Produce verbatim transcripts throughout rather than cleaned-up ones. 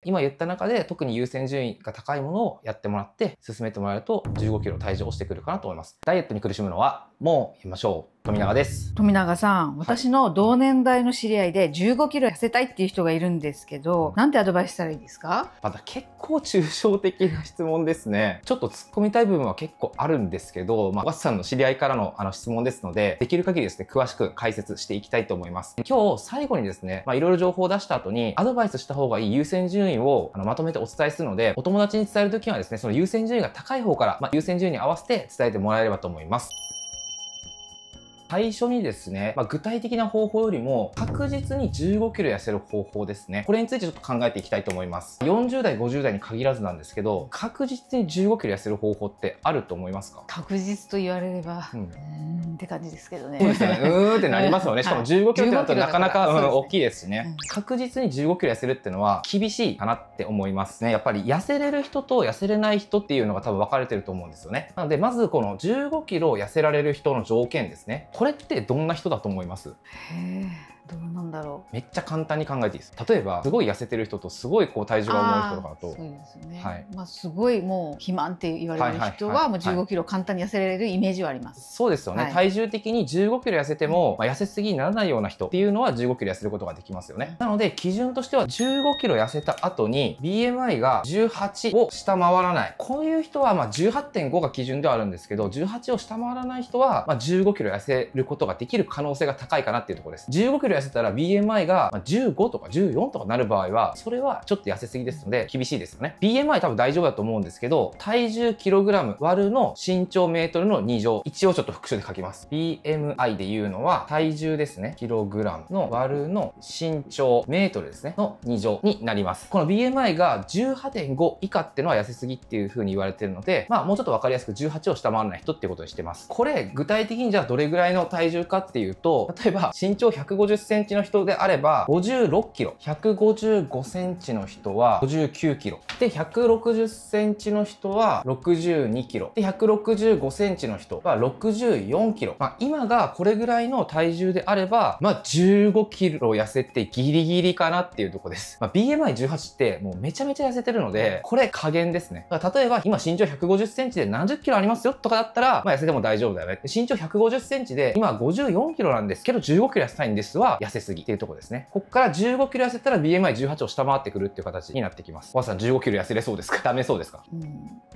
今言った中で特に優先順位が高いものをやってもらって進めてもらえるとじゅうごキロ体重落ちてくるかなと思います。ダイエットに苦しむのはもう言いましょう。富永です。 富永さん、私の同年代の知り合いでじゅうごキロ痩せたいっていう人がいるんですけど、なんてアドバイスしたらいいですか？ また結構抽象的な質問ですね。ちょっと突っ込みたい部分は結構あるんですけど、まあ、ワッさんの知り合いからのあの質問ですので、できる限りですね、詳しく解説していきたいと思います。今日最後にですね、まあ、いろいろ情報を出した後に、アドバイスした方がいい優先順位をあのまとめてお伝えするので、お友達に伝えるときはですね、その優先順位が高い方から、まあ、優先順位に合わせて伝えてもらえればと思います。最初にですね、まあ、具体的な方法よりも確実にじゅうごキロ痩せる方法ですね。これについてちょっと考えていきたいと思います。よんじゅう代、ごじゅう代に限らずなんですけど、確実にじゅうごキロ痩せる方法ってあると思いますか？ 確実と言われれば、 うん、 うーんって感じですけどね。 そうですよね。うーんってなりますよね。しかもじゅうごキロってなるとなかなか、うん、大きいですしね、 うん。 確実にじゅうごキロ痩せるっていうのは厳しいかなって思いますね。やっぱり痩せれる人と痩せれない人っていうのが多分分かれてると思うんですよね。なので、まずこのじゅうごキロ痩せられる人の条件ですね。これってどんな人だと思います？ へえ。どうなんだろう。 めっちゃ簡単に考えていいです。例えばすごい痩せてる人とすごいこう体重が重い人とかだと、 そうですよね。 はい、 まあすごいもう肥満って言われる人はもうじゅうごキロ簡単に痩せられるイメージはあります。 そうですよね。はい、体重的にじゅうごキロ痩せても、まあ、痩せすぎにならないような人っていうのはじゅうごキロ痩せることができますよね。なので基準としてはじゅうごキロ痩せた後に ビーエムアイ がじゅうはちを下回らない。こういう人はまあ じゅうはってんご が基準ではあるんですけど、じゅうはちを下回らない人はまあじゅうごキロ痩せることができる可能性が高いかなっていうところです。じゅうごキロ痩せたら ビーエムアイ がじゅうごとかじゅうよんとかなる場合は、それはちょっと痩せすぎですので厳しいですよね。ビーエムアイ 多分大丈夫だと思うんですけど、体重キログラム割るの身長メートルのに乗。一応ちょっと復習で書きます。ビーエムアイ で言うのは体重ですね。キログラムの割るの身長メートルですね。のに乗になります。この ビーエムアイ が じゅうはてんご 以下っていうのは痩せすぎっていう風に言われてるので、まあもうちょっとわかりやすくじゅうはちを下回らない人っていうことにしてます。これ具体的にじゃあどれぐらいの体重かっていうと、例えば身長ひゃくごじゅっセンチの人であればごじゅうろっキロ、ひゃくごじゅうごセンチの人はごじゅうきゅうキロで、ひゃくろくじゅっセンチの人はろくじゅうにキロで、ひゃくろくじゅうごセンチの人はろくじゅうよんキロ。まあ今がこれぐらいの体重であれば、まあじゅうごキロ痩せてギリギリかなっていうところです。まあ、ビーエムアイじゅうはち ってもうめちゃめちゃ痩せてるので、これ加減ですね。だから例えば今身長ひゃくごじゅっセンチでななじゅっキロありますよとかだったら、まあ痩せても大丈夫だよね。身長ひゃくごじゅっセンチで今ごじゅうよんキロなんですけどじゅうごキロ痩せたいんですは痩せすぎっていうところですね。ここからじゅうごキロ痩せたら ビーエムアイじゅうはち を下回ってくるっていう形になってきます。おばさんじゅうごキロ痩せれそうですか？ダメそうですか？ うん、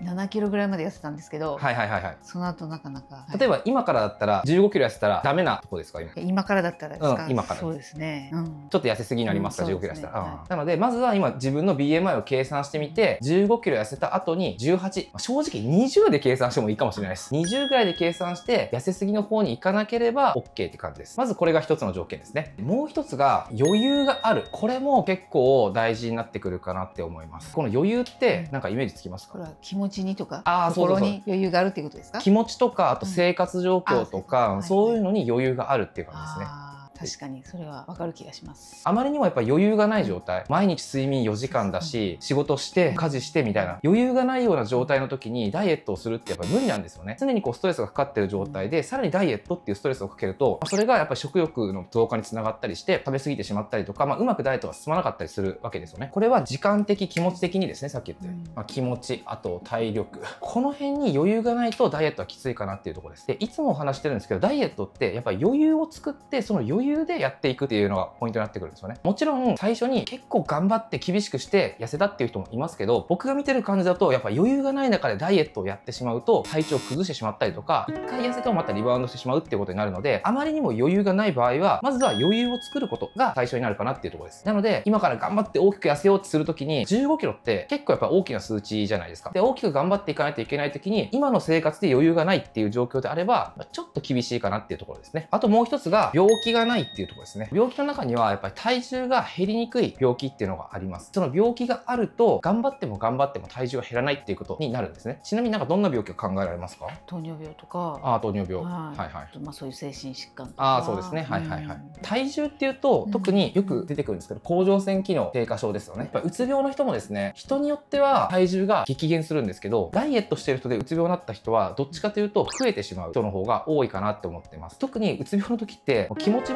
ななキロぐらいまで痩せたんですけど、 はいはいはいはい。 その後なかなか。 例えば今からだったらじゅうごキロ痩せたらダメなとこですか？今。 今からだったらですか？ うん、今から。そうですね。うん、 ちょっと痩せすぎになりますか？うん、じゅうごキロ痩せたら。 はい、 なのでまずは今自分の ビーエムアイ を計算してみて、じゅうごキロ痩せた後にじゅうはち、正直にじゅうで計算してもいいかもしれないです。にじゅうぐらいで計算して痩せすぎの方に行かなければ オーケー って感じです。まずこれが一つの条件ですね。もう一つが余裕がある。これも結構大事になってくるかなって思います。この余裕ってなんかイメージつきますか？ これは気持ちにとか、 あ、 心に余裕があるっていうことですか？ 気持ちとか、あと生活状況とか、 うん、 そういうのに余裕があるっていう感じですね。 確かにそれはわかる気がします。 あまりにもやっぱ余裕がない状態、毎日睡眠よじかんだし、仕事して家事してみたいな余裕がないような状態の時にダイエットをするってやっぱり無理なんですよね。常にこうストレスがかかってる状態でさらにダイエットっていうストレスをかけると、それがやっぱり食欲の増加につながったりして食べ過ぎてしまったりとか、まあ、うまくダイエットが進まなかったりするわけですよね。これは時間的気持ち的にですね、さっき言ったように、まあ、気持ち、あと体力、この辺に余裕がないとダイエットはきついかなっていうところです。でいつもお話してるんですけど、ダイエットってやっぱり余裕を作ってその余裕でやっていくっていうのがポイントになってくるんですよね。もちろん最初に結構頑張って厳しくして痩せたっていう人もいますけど、僕が見てる感じだとやっぱ余裕がない中でダイエットをやってしまうと体調を崩してしまったりとか、一回痩せてもまたリバウンドしてしまうっていうことになるので、あまりにも余裕がない場合はまずは余裕を作ることが最初になるかなっていうところです。なので今から頑張って大きく痩せようとするときにじゅうごキロって結構やっぱ大きな数値じゃないですか。で大きく頑張っていかないといけないときに今の生活で余裕がないっていう状況であればちょっと厳しいかなっていうところですね。あともう一つが病気がないっていうところですね。病気の中にはやっぱり体重が減りにくい病気っていうのがあります。その病気があると頑張っても頑張っても体重が減らないっていうことになるんですね。ちなみになんかどんな病気が考えられますか？ 糖尿病とか。 ああ、糖尿病。 はい、 はいはい。 まあそういう精神疾患とか。 ああ、そうですね。はいはいはい。 うん、 体重っていうと特によく出てくるんですけど、甲状腺機能低下症ですよね。やっぱうつ病の人もですね、人によっては体重が激減するんですけど、ダイエットしてる人でうつ病になった人はどっちかというと増えてしまう人の方が多いかなって思ってます。特にうつ病の時って気持ちも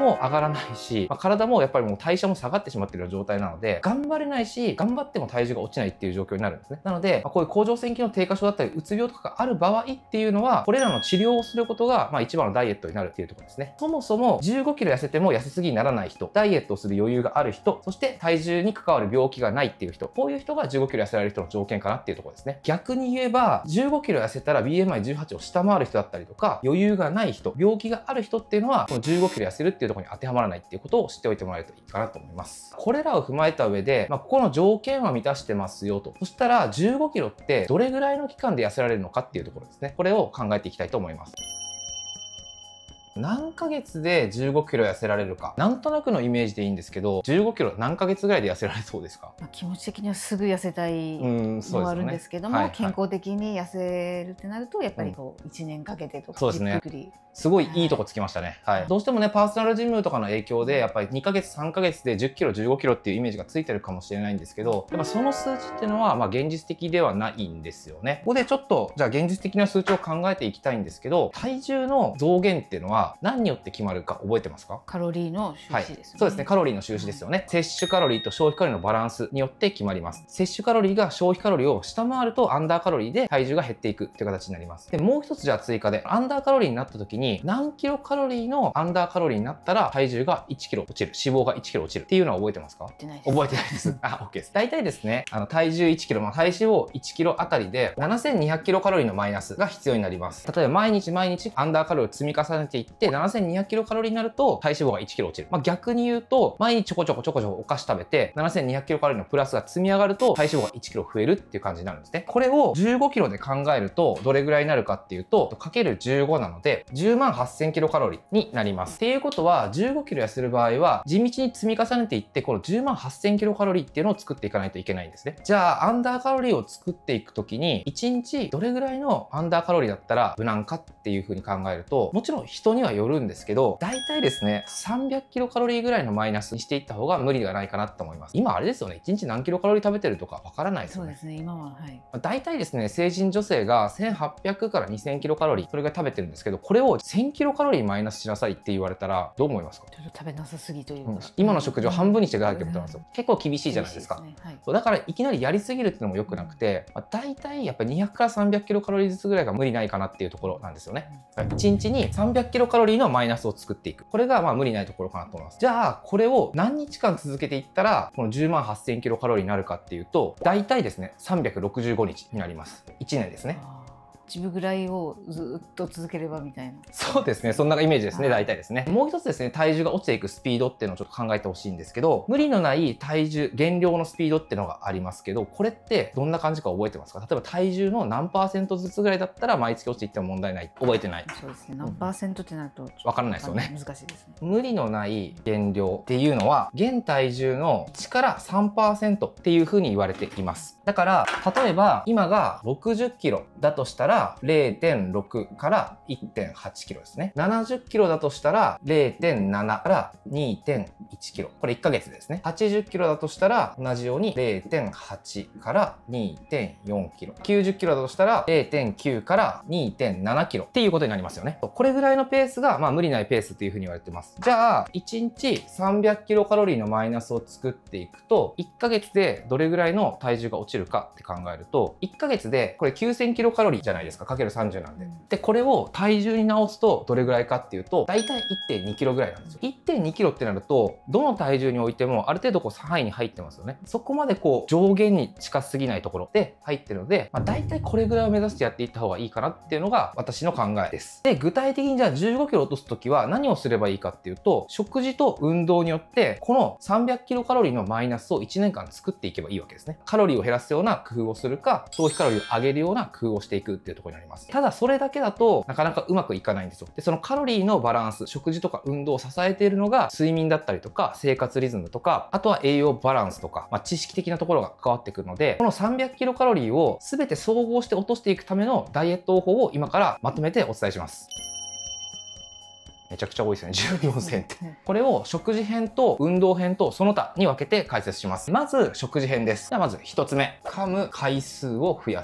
も上がらないし、まあ、体もやっぱりもう代謝も下がってしまっている状態なので、頑張れないし、頑張っても体重が落ちないっていう状況になるんですね。なので、まあ、こういう甲状腺機能低下症だったり、うつ病とかがある場合っていうのは、これらの治療をすることが、まあ、一番のダイエットになるっていうところですね。そもそもじゅうごキロ痩せても痩せすぎにならない人、ダイエットをする余裕がある人、そして体重に関わる病気がないっていう人、こういう人がじゅうごキロ痩せられる人の条件かなっていうところですね。逆に言えば、じゅうごキロ痩せたら ビーエムアイじゅうはち を下回る人だったりとか、余裕がない人、病気がある人っていうのは、このじゅうごキロ痩せるっていうところに当てはまらないっていうことを知っておいてもらえるといいかなと思います。これらを踏まえた上で、まあ、ここの条件は満たしてますよと。そしたらじゅうごキロってどれぐらいの期間で痩せられるのかっていうところですね。これを考えていきたいと思います。何ヶ月でじゅうごキロ痩せられるか、なんとなくのイメージでいいんですけど、じゅうごキロ何ヶ月ぐらいで痩せられそうですか？ まあ気持ち的にはすぐ痩せたいのはあるんですけども、 うん、そうですよね。はいはい、 健康的に痩せるってなるとやっぱりこういちねんかけてとか、 そうですね。 じっくりすごいいいとこつきましたね。はい。どうしてもね、パーソナルジムとかの影響で、やっぱりにかげつ、さんかげつでじゅっキロ、じゅうごキロっていうイメージがついてるかもしれないんですけど、やっぱその数値っていうのは、まあ現実的ではないんですよね。ここでちょっと、じゃあ現実的な数値を考えていきたいんですけど、体重の増減っていうのは何によって決まるか覚えてますか？ カロリーの収支ですよね。はい、 そうですね。カロリーの収支ですよね。はい、摂取カロリーと消費カロリーのバランスによって決まります。摂取カロリーが消費カロリーを下回るとアンダーカロリーで体重が減っていくっていう形になります。で、もう一つじゃあ追加で、アンダーカロリーになった時に何キロカロリーのアンダーカロリーになったら体重がいちキロ落ちる、脂肪がいちキロ落ちるっていうのは覚えてますか？覚えてないです。覚えてないです。あ、OK です。大体ですね、あの体重いちキロ、まあ、体脂肪いちキロあたりでななせんにひゃくキロカロリーのマイナスが必要になります。例えば毎日毎日アンダーカロリーを積み重ねていってななせんにひゃくキロカロリーになると体脂肪がいちキロ落ちる。まあ、逆に言うと毎日ちょこちょこちょこちょこお菓子食べてななせんにひゃくキロカロリーのプラスが積み上がると体脂肪がいちキロ増えるっていう感じになるんですね。これをじゅうごキロで考えるとどれぐらいになるかっていうとかけるじゅうごなのでじゅうまんはっせんキロカロリーになります。っていうことはじゅうごキロ痩せる場合は地道に積み重ねていってこのじゅうまんはっせんキロカロリーっていうのを作っていかないといけないんですね。じゃあアンダーカロリーを作っていくときにいちにちどれぐらいのアンダーカロリーだったら無難かっていうふうに考えるともちろん人にはよるんですけど大体ですねさんびゃくキロカロリーぐらいのマイナスにしていった方が無理がないかなと思います。今あれですよね、いちにち何キロカロリー食べてるとかわからないですよね。 そうですね、今は。はい。 大体ですね、成人女性がせんはっぴゃくからにせんキロカロリー、それぐらい食べてるんですけど、これをせんキロカロリーマイナスしなさいって言われたらどう思いますか？ ちょっと食べなさすぎというか、 うん、今の食事を半分にしてくださいってことなんですよ。結構厳しいじゃないですか。 ね、はい、 だからいきなりやりすぎるっていうのも良くなくて、まあ、大体やっぱりにひゃくからさんびゃくキロカロリーずつぐらいが無理ないかなっていうところなんですよね。いちにちにさんびゃくキロカロリーのマイナスを作っていく。これがまあ無理ないところかなと思います。じゃあこれを何日間続けていったらこのじゅうまんはっせんキロカロリーになるかっていうと大体ですねさんびゃくろくじゅうごにちになります。いちねんですね。 自分ぐらいをずっと続ければみたいな。 そうですね。そんなイメージですね。大体ですね。もう一つですね、体重が落ちていくスピードっていうのをちょっと考えてほしいんですけど、無理のない体重、減量のスピードっていうのがありますけど、これってどんな感じか覚えてますか？例えば体重の何パーセントずつぐらいだったら毎月落ちていっても問題ない。覚えてない。 そうですね。何パーセントってなるとわからないですよね。 難しいですね。 無理のない減量っていうのは、現体重のいちからさんパーセントっていうふうに言われています。だから、例えば今がろくじゅっキロだとしたら、れいてんろくからいってんはちキロですね。ななじゅっキロだとしたら れいてんなな から にてんいちキロ。これいっかげつですね。はちじゅっキロだとしたら同じように れいてんはち から にてんよんキロ。きゅうじゅっキロだとしたら れいてんきゅう から にてんななキロっていうことになりますよね。これぐらいのペースがまあ無理ないペースっていうふうに言われてます。じゃあいちにちさんびゃくキロカロリーのマイナスを作っていくといっかげつでどれぐらいの体重が落ちるかって考えるといっかげつでこれきゅうせんキロカロリーじゃないですか。かけるさんじゅうなんで。で、これを体重に直すとどれぐらいかっていうと、だいたい いってんにキロぐらいなんですよ。いってんにキロってなると、どの体重においてもある程度こう範囲に入ってますよね。そこまでこう上限に近すぎないところで入ってるので、まあ、だいたいこれぐらいを目指してやっていった方がいいかなっていうのが私の考えです。で、具体的にじゃあじゅうごキロ落とすときは何をすればいいかっていうと、食事と運動によってこのさんびゃくキロカロリーのマイナスをいちねんかん作っていけばいいわけですね。カロリーを減らすような工夫をするか、消費カロリーを上げるような工夫をしていくっていうところになります。ただそれだけだとなかなかうまくいかないんですよ。で、そのカロリーのバランス、食事とか運動を支えているのが睡眠だったりとか生活リズムとか、あとは栄養バランスとか、まあ、知識的なところが関わってくるので、このさんびゃくキロカロリーを全て総合して落としていくためのダイエット方法を今からまとめてお伝えします。めちゃくちゃ多いですね。じゅうよんせんって。これを食事編と運動編とその他に分けて解説します。まず食事編です。じゃあまずひとつめ。噛む回数を増やす。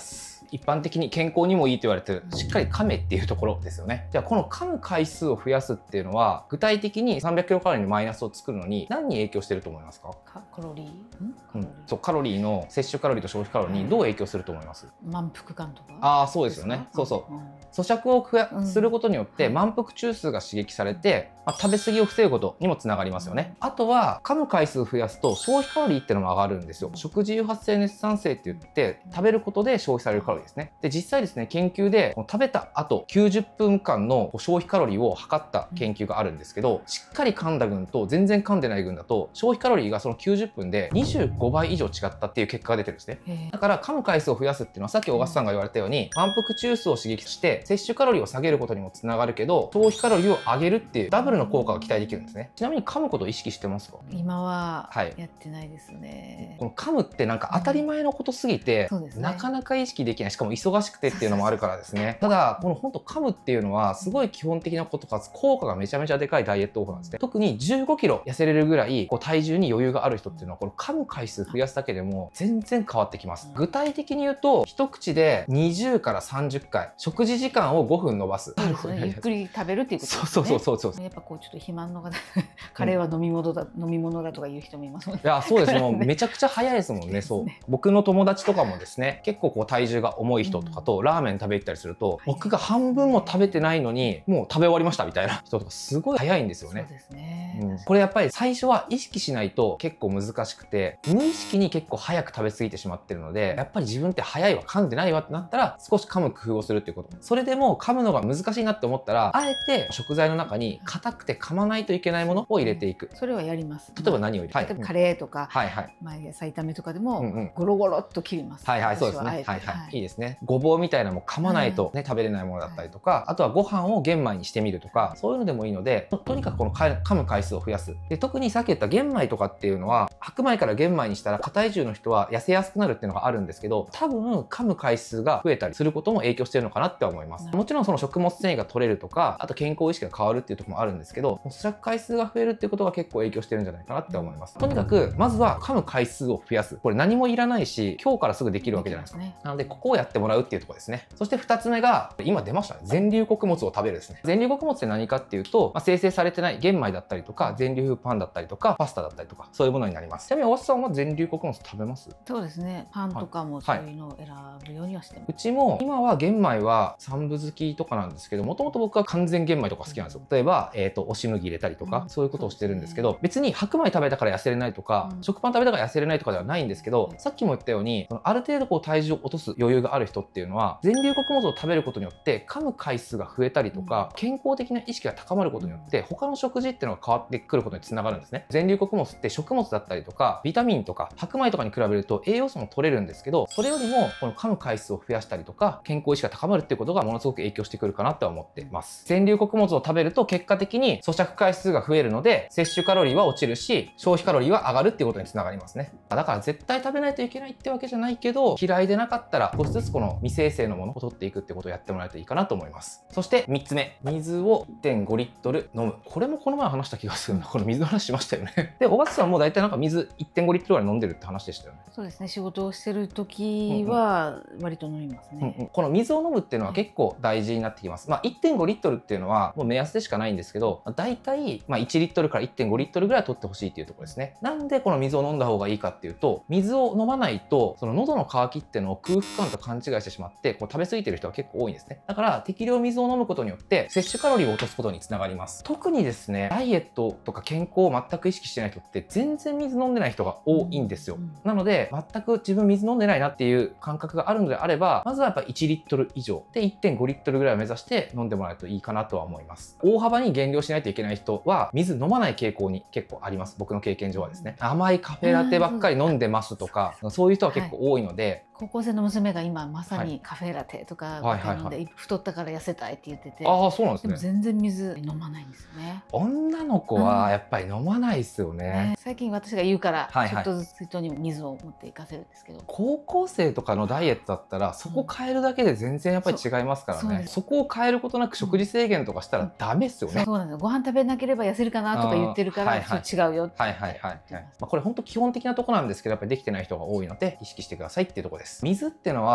一般的に健康にもいいと言われてるしっかり噛めっていうところですよね。じゃあこの噛む回数を増やすっていうのは具体的にさんびゃくキロカロリーのマイナスを作るのに何に影響してると思いますか？ カカロリーんカロリー、 うん、そうカロリーの摂取カロリーと消費カロリーにどう影響すると思います？ 満腹感とか。 ああそうですよね。そうそう。 うん、 咀嚼を増やうんすることによってはい満腹中枢が刺激されて、まあ、食べ過ぎを防ぐことにもつながりますよね。あとは噛む回数を増やすと消費カロリーっていうのも上がるんですよ。食事誘発性熱産生って言って食べることで消費されるカロリーですね。で実際ですね研究で食べた後きゅうじゅっぷんかんの消費カロリーを測った研究があるんですけど、しっかり噛んだ群と全然噛んでない群だと消費カロリーがそのきゅうじゅっぷんでにじゅうごばい以上違ったっていう結果が出てるんですね。 へーだから噛む回数を増やすっていうのはさっき小笠さんが言われたように満腹中枢を刺激して摂取カロリーを下げることにもつながるけど消費カロリーを上げるっていうダブルの効果が期待できるんですね。ちなみに噛むことを意識してますか？ 今ははいやってないですね。 この噛むってなんか当たり前のことすぎて、 そうですねなかなか意識できない、しかも忙しくてっていうのもあるからですね。ただこの本当噛むっていうのはすごい基本的なことかつ効果がめちゃめちゃでかいダイエット方法なんですね。特にじゅうごキロ痩せれるぐらいこう体重に余裕がある人っていうのはこの噛む回数増やすだけでも全然変わってきます。具体的に言うと一口でにじゅうからさんじゅっかい食事時間をごふん伸ばす。 そうですね、ゆっくり食べるっていうことですね。 そうそうそうそうそう。 やっぱこうちょっと肥満の方カレーは飲み物だ、飲み物だとか言う人もいますもんね。 いやそうですね、もうめちゃくちゃ早いですもんね。そう僕の友達とかもですね結構こう体重が重い人とかとラーメン食べ行ったりすると、僕が半分も食べてないのにもう食べ終わりましたみたいな人とかすごい早いんですよね。 そうですね、 うん、これやっぱり最初は意識しないと結構難しくて無意識に結構早く食べ過ぎてしまってるので、やっぱり自分って早いわ噛んでないわってなったら少し噛む工夫をするっていうこと。それでも噛むのが難しいなって思ったらあえて食材の中に硬くて噛まないといけないものを入れていく。 それはやります。 例えば何を入れる？ 例えばカレーとか、 はいはい、 まあ野菜炒めとかでうんうもん、 ゴロゴロっと切ります。 はいはい、そうですね。はいはい、いいですね。ごぼうみたいなのも噛まないとね、食べれないものだったりとか、あとはご飯を玄米にしてみるとか、そういうのでもいいので、ととにかくこの噛む回数を増やす。で、特にさっき言った玄米とかっていうのは、白米から玄米にしたら、過体重の人は痩せやすくなるっていうのがあるんですけど、多分噛む回数が増えたりすることも影響してるのかなって思います。もちろんその食物繊維が取れるとか、あと健康意識が変わるっていうところもあるんですけど、咀嚼回数が増えるっていうことが結構影響してるんじゃないかなって思います。とにかく、まずは噛む回数を増やす。これ何もいらないし、今日からすぐできるわけじゃないですか。ね、なので、ここをやってもらうっていうところですね。そしてふたつめが、今出ましたね。全粒穀物を食べるですね。全粒穀物って何かっていうと、まあ、生成されてない玄米だったりとか、全粒パンだったりとか、パスタだったりとか、そういうものになります。ちなみに、おわさんは全粒穀物食べます？ そうですね。パンとかもそういうのを選ぶようにはしてます。 うちも、今は玄米は三分好きとかなんですけど、もともと僕は完全玄米とか好きなんですよ。例えば、えっと、押し麦入れたりとか、そういうことをしてるんですけど、別に白米食べたから痩せれないとか、食パン食べたから痩せれないとかではないんですけど、さっきも言ったように、ある程度こう体重を落とす余裕がある人っていうのは全粒穀物を食べることによって噛む回数が増えたりとか、健康的な意識が高まることによって他の食事っていうのが変わってくることにつながるんですね。全粒穀物って食物だったりとかビタミンとか白米とかに比べると栄養素も取れるんですけど、それよりもこの噛む回数を増やしたりとか健康意識が高まるっていうことがものすごく影響してくるかなとは思っています。全粒穀物を食べると結果的に咀嚼回数が増えるので摂取カロリーは落ちるし消費カロリーは上がるっていうことにつながりますね。だから絶対食べないといけないってわけじゃないけど、嫌いでなかったら少しずつこの未生成のものを取っていくってことをやってもらえるといいかなと思います。そしてみっつめ、水を いってんごリットル飲む。これもこの前話した気がするな。この水の話しましたよね。で、小笠さんも大体なんか水 いってんごリットルぐらい飲んでるって話でしたよね。 そうですね。仕事をしてる時は割と飲みますね。 うんうん、この水を飲むっていうのは結構大事になってきます。まあ、いってんごリットルっていうのはもう目安でしかないんですけど、大体まあいちリットルから いってんごリットルぐらい取ってほしいっていうところですね。なんでこの水を飲んだ方がいいかっていうと、水を飲まないとその喉の渇きっていうのを空腹感と勘違いしてしまってこう食べ過ぎてる人が結構多いんですね。だから適量水を飲むことによって摂取カロリーを落とすことにつながります。特にですね、ダイエットとか健康を全く意識してない人って全然水飲んでない人が多いんですよ。うん、なので全く自分水飲んでないなっていう感覚があるのであれば、まずはやっぱいちリットル以上で いってんごリットルぐらいを目指して飲んでもらえるといいかなとは思います。大幅に減量しないといけない人は水飲まない傾向に結構あります。僕の経験上はですね。甘いカフェラテばっかり飲んでますとか、そういう人は結構多いので、はい、 高校生の娘が今まさにカフェラテとか飲んで太ったから痩せたいって言ってて、 ああそうなんですね。 でも全然水飲まないんですよね。 女の子はやっぱり飲まないですよね。ね、 最近私が言うからはいはい、 ちょっとずつ人に水を持っていかせるんですけど、 高校生とかのダイエットだったらそこ変えるだけで全然やっぱり違いますからね。うん、そ, そこを変えることなく食事制限とかしたらダメですよね。 そうなんです。ご飯食べなければ痩せるかなとか言ってるから、はいはい、違うよって。 はいはいはい。まあこれ本当基本的なとこなんですけど、やっぱりできてない人が多いので意識してくださいっていうところです。水っていうのは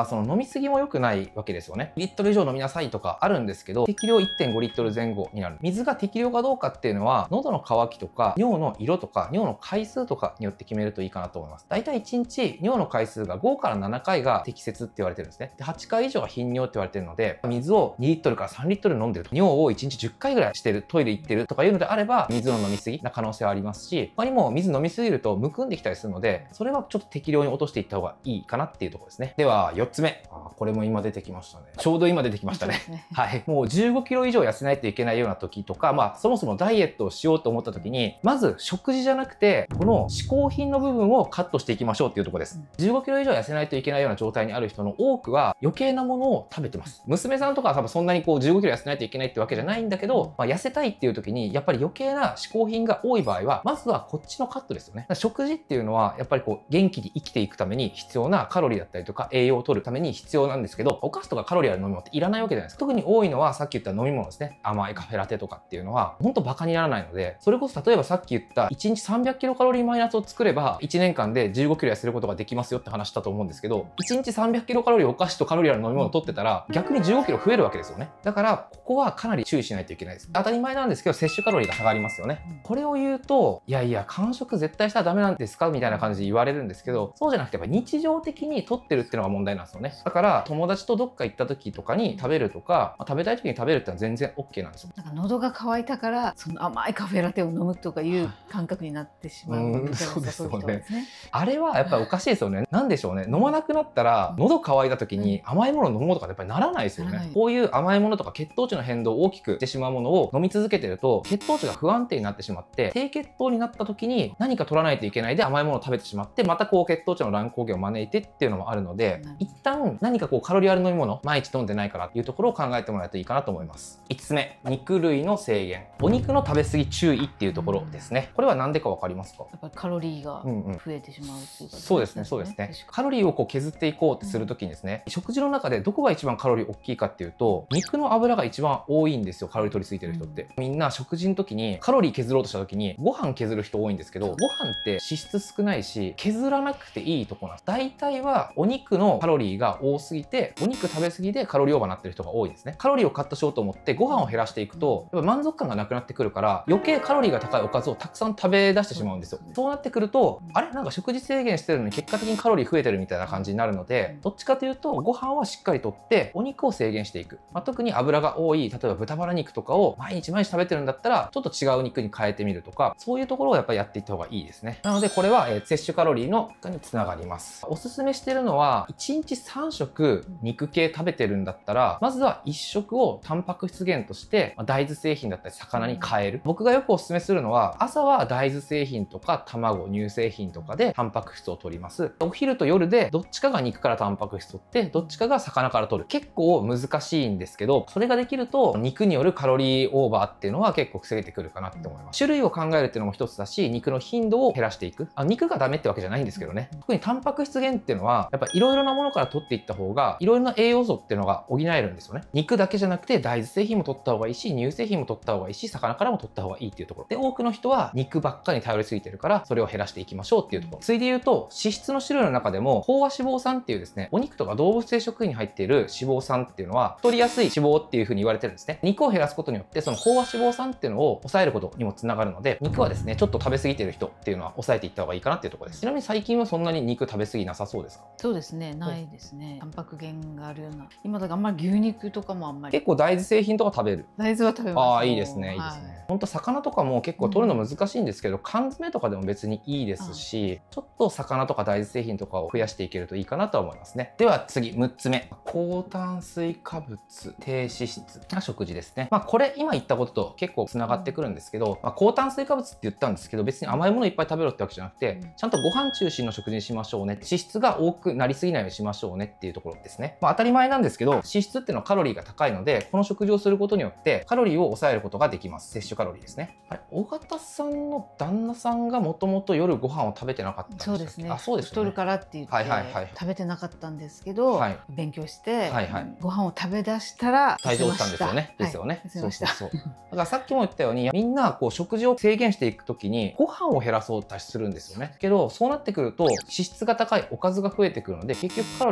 はその飲みすぎも良くないわけですよね。リットル以上飲みなさいとかあるんですけど、適量 いってんごリットル前後になる。水が適量かどうかっていうのは、喉の渇きとか、尿の色とか、尿の回数とかによって決めるといいかなと思います。だいたいいちにち尿の回数がごからななかいが適切って言われてるんですね。で、はちかい以上が頻尿って言われてるので、水をにリットルからさんリットル飲んでると、尿をいちにちじゅっかいぐらいしてる、トイレ行ってるとかいうのであれば、水を飲みすぎな可能性はありますし、他にも水飲みすぎるとむくんできたりするので、それはちょっと適量に落としていった方がいいかなっていうところですね。ではよっつめ。あ、これも今出てきましたね。ちょうど今出てきましたね。 ねはい。もうじゅうごキロ以上痩せないといけないような時とか、まあそもそもダイエットをしようと思った時に、まず食事じゃなくて、この嗜好品の部分をカットしていきましょうっていうところです。じゅうごキロ以上痩せないといけないような状態にある人の多くは余計なものを食べてます。娘さんとかは多分そんなにこうじゅうごキロ痩せないといけないってわけじゃないんだけど、まあ、痩せたいっていう時にやっぱり余計な嗜好品が多い場合は、まずはこっちのカットですよね。食事っていうのはやっぱりこう元気に生きていくために必要なカロリーだったりとか栄養を取るために必要なんですけど、お菓子とかカロリーある飲み物っていらないわけじゃないですか。特に多いのはさっき言った飲み物ですね。甘いカフェラテとかっていうのはほんとバカにならないので、それこそ例えばさっき言ったいちにちさんびゃくキロカロリーマイナスを作ればいちねんかんでじゅうごキロ痩せることができますよって話したと思うんですけど、いちにちさんびゃくキロカロリーお菓子とカロリーある飲み物を取ってたら逆にじゅうごキロ増えるわけですよね。だからここはかなり注意しないといけないです。当たり前なんですけど摂取カロリーが下がりますよね。これを言うと、いやいや間食絶対したらダメなんですかみたいな感じで言われるんですけど、そうじゃなくてやっぱ日常的に取ってるっていうのが問題なんですよね。だから友達とどっか行った時とかに食べるとか、まあ、食べたい時に食べるってのは全然 OK なんですよ。 なんか喉が渇いたからその甘いカフェラテを飲むとかいう感覚になってしまう。 うん、そうですよね。あれはやっぱりおかしいですよね。なんでしょうね。飲まなくなったら喉乾いた時に甘いもの飲もうとかやっぱりならないですよね。こういう甘いものとか血糖値の変動を大きくしてしまうものを飲み続けてると血糖値が不安定になってしまって低血糖になった時に何か取らないといけないで甘いものを食べてしまってまたこう血糖値の乱高下を招いてっていうのもあるので、一旦何かこうカロリーある飲み物毎日飲んでないからっていうところを考えてもらえるといいかなと思います。いつつめ、肉類の制限。お肉の食べ過ぎ注意っていうところですね。これは何でか分かりますか？ やっぱりカロリーが増えてしまうっていうか、 そうですね、そうですね。カロリーをこう削っていこうってするときにですね、うん、食事の中でどこが一番カロリー大きいかっていうと、肉の脂が一番多いんですよ、カロリー取りすぎてる人って。うん、みんな食事の時にカロリー削ろうとした時にご飯削る人多いんですけど、ご飯って脂質少ないし削らなくていいとこなんです。大体はお肉のカロリーが多すぎて、お肉食べ過ぎでカロリーオーバーになってる人が多いですね。カロリーをカットしようと思ってご飯を減らしていくと、やっぱ満足感がなくなってくるから余計カロリーが高いおかずをたくさん食べ出してしまうんですよ。そうなってくると、あれなんか食事制限してるのに結果的にカロリー増えてるみたいな感じになるので、どっちかというとご飯はしっかりとってお肉を制限していく、まあ、特に脂が多い例えば豚バラ肉とかを毎日毎日食べてるんだったらちょっと違う肉に変えてみるとか、そういうところをやっぱりやっていった方がいいですね。なのでこれは、えー、摂取カロリーのにつながります。おすすめしてるのはいちにちさんしょく肉系食べてるんだったら、まずはいっしょくをタンパク質源として、まあ、大豆製品だったり魚に変える。僕がよくおすすめするのは朝は大豆製品とか卵、乳製品とかでタンパク質を取ります。お昼と夜でどっちかが肉からタンパク質取ってどっちかが魚から取る。結構難しいんですけど、それができると肉によるカロリーオーバーっていうのは結構防げてくるかなって思います。種類を考えるっていうのも一つだし、肉の頻度を減らしていく。あ、肉がダメってわけじゃないんですけどね。特にタンパク質源っていうのはやっぱいろいろなものから取っていった方がいろいろな栄養素っていうのが補えるんですよね。肉だけじゃなくて大豆製品も取った方がいいし、乳製品も取った方がいいし、魚からも取った方がいいっていうところで、多くの人は肉ばっかりに頼りすぎてるからそれを減らしていきましょうっていうところ。ついで言うと脂質の種類の中でも飽和脂肪酸っていうですね、お肉とか動物性食品に入っている脂肪酸っていうのは太りやすい脂肪っていう風に言われてるんですね。肉を減らすことによってその飽和脂肪酸っていうのを抑えることにもつながるので、肉はですねちょっと食べ過ぎてる人っていうのは抑えていった方がいいかなっていうところです。ちなみに最近はそんなに肉食べ過ぎなさそうですか？ そうですね、ないですね。タンパク源があるような。今だからあんまり牛肉とかもあんまり。 結構大豆製品とか食べる？ 大豆は食べます。 ああ、いいですね、いいですね。ほんと魚とかも結構取るの難しいんですけど、うん、缶詰とかでも別にいいですし、ちょっと魚とか大豆製品とかを増やしていけるといいかなとは思いますね。では次むっつめ、高炭水化物低脂質な食事ですね。まあこれ今言ったことと結構つながってくるんですけど、まあ、高炭水化物って言ったんですけど別に甘いものいっぱい食べろってわけじゃなくて、ちゃんとご飯中心の食事にしましょうね、脂質が多くなりすぎないようにしましょうねっていうところですね。まあ当たり前なんですけど、脂質っていうのはカロリーが高いので、この食事をすることによってカロリーを抑えることができます。摂取カロリーですね。あれ、尾形さんの旦那さんがもともと夜ご飯を食べてなかったんですか？ そうですね。 あ、そうですね。 太るからって言って食べてなかったんですけど、はい、勉強して、はいはい、ご飯を食べ出したら体重落ちたんですよね。ですよね。 はい、そうそうそう。 だからさっきも言ったように、みんなこう食事を制限していくときにご飯を減らそうとするんですよね。けどそうなってくると脂質が高いおかずが増えてくるので、結局カロリー